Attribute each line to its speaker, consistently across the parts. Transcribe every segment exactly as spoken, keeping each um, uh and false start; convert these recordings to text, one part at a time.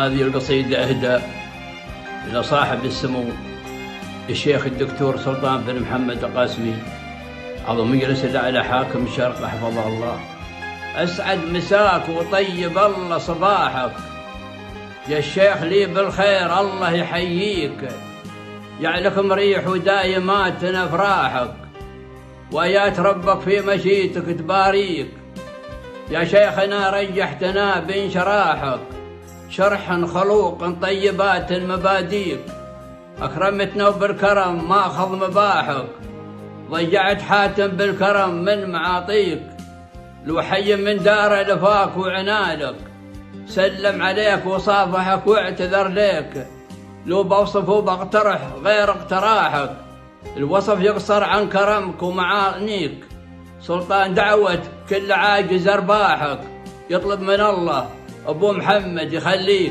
Speaker 1: هذه القصيدة إهداء إلى صاحب السمو الشيخ الدكتور سلطان بن محمد القاسمي عضو مجلس الأعلى حاكم الشرق حفظه الله. أسعد مساك وطيب الله صباحك يا الشيخ، لي بالخير الله يحييك، يعلكم ريح ودايمات أفراحك، وآيات ربك في مشيتك تباريك يا شيخنا، رجحتنا بانشراحك، شرح خلوق طيبات مباديك، أكرمتنا بالكرم ما أخذ مباحك، ضيعت حاتم بالكرم من معاطيك، لو حي من دار لفاك وعنادك، سلم عليك وصافحك واعتذر ليك، لو بوصف بقترح غير اقتراحك، الوصف يقصر عن كرمك ومعانيك، سلطان دعوة كل عاجز أرباحك، يطلب من الله أبو محمد يخليك.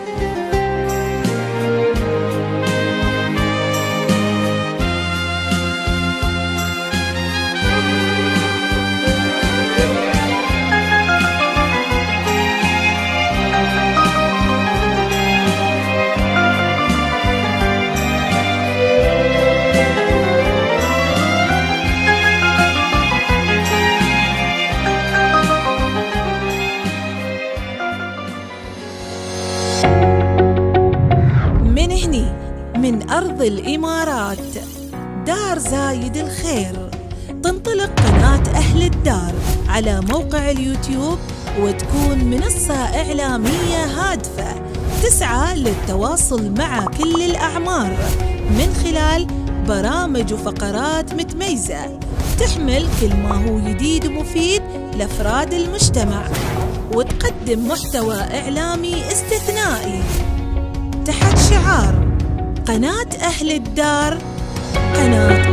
Speaker 2: من أرض الإمارات دار زايد الخير، تنطلق قناة أهل الدار على موقع اليوتيوب وتكون منصة إعلامية هادفة تسعى للتواصل مع كل الأعمار من خلال برامج وفقرات متميزة تحمل كل ما هو جديد ومفيد لأفراد المجتمع، وتقدم محتوى إعلامي استثنائي تحت شعار قناة أهل الدار، قناة